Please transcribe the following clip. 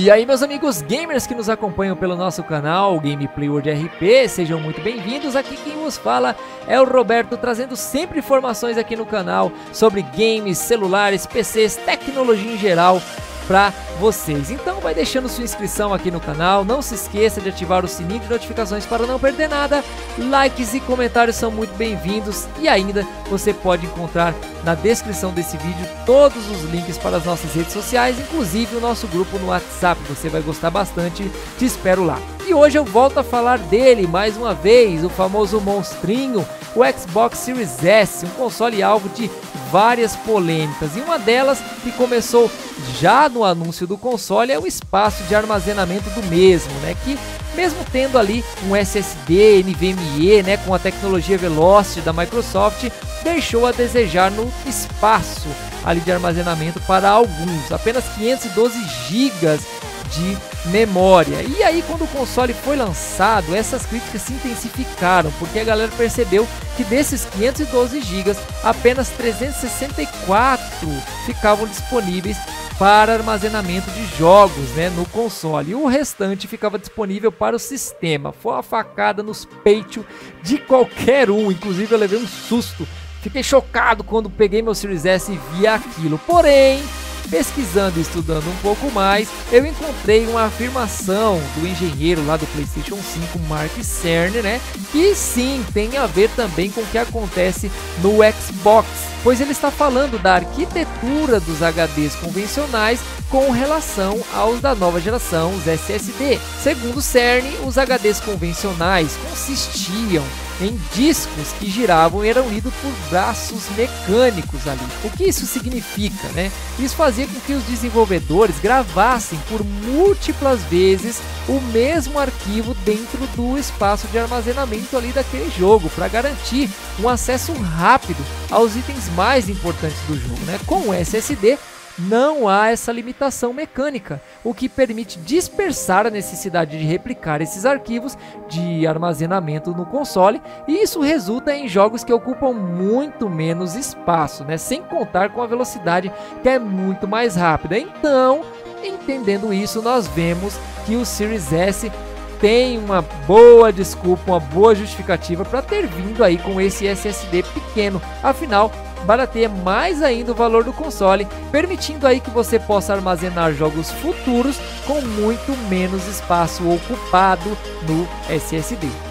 E aí, meus amigos gamers que nos acompanham pelo nosso canal Gameplay World RP, sejam muito bem-vindos. Aqui quem vos fala é o Roberto, trazendo sempre informações aqui no canal sobre games, celulares, PCs, tecnologia em geral para vocês. Então vai deixando sua inscrição aqui no canal, não se esqueça de ativar o sininho de notificações para não perder nada. Likes e comentários são muito bem-vindos e ainda você pode encontrar na descrição desse vídeo todos os links para as nossas redes sociais, inclusive o nosso grupo no WhatsApp. Você vai gostar bastante, te espero lá. E hoje eu volto a falar dele mais uma vez, o famoso monstrinho, o Xbox Series S, um console alvo de várias polêmicas, e uma delas que começou já no anúncio do console é o espaço de armazenamento do mesmo, né, que mesmo tendo ali um SSD NVMe, né, com a tecnologia Velocity da Microsoft, deixou a desejar no espaço ali de armazenamento para alguns, apenas 512 GB de memória. E aí, quando o console foi lançado, essas críticas se intensificaram, porque a galera percebeu que desses 512 GB, apenas 364 ficavam disponíveis para armazenamento de jogos, né, no console, e o restante ficava disponível para o sistema. Foi uma facada nos peitos de qualquer um, inclusive eu levei um susto, fiquei chocado quando peguei meu Series S e vi aquilo. Porém, pesquisando e estudando um pouco mais, eu encontrei uma afirmação do engenheiro lá do PlayStation 5, Mark Cerny, né, que sim, tem a ver também com o que acontece no Xbox, pois ele está falando da arquitetura dos HDs convencionais com relação aos da nova geração, os SSD. Segundo Cerny, os HDs convencionais consistiam em discos que giravam e eram lidos por braços mecânicos ali. O que isso significa, né? Isso fazia com que os desenvolvedores gravassem por múltiplas vezes o mesmo arquivo dentro do espaço de armazenamento ali daquele jogo, para garantir um acesso rápido aos itens mais importantes do jogo, né? Com o SSD não há essa limitação mecânica, o que permite dispersar a necessidade de replicar esses arquivos de armazenamento no console, e isso resulta em jogos que ocupam muito menos espaço, né? Sem contar com a velocidade, que é muito mais rápida. Então, entendendo isso, nós vemos que o Series S tem uma boa desculpa, uma boa justificativa para ter vindo aí com esse SSD pequeno. Afinal, barateia mais ainda o valor do console, permitindo aí que você possa armazenar jogos futuros com muito menos espaço ocupado no SSD.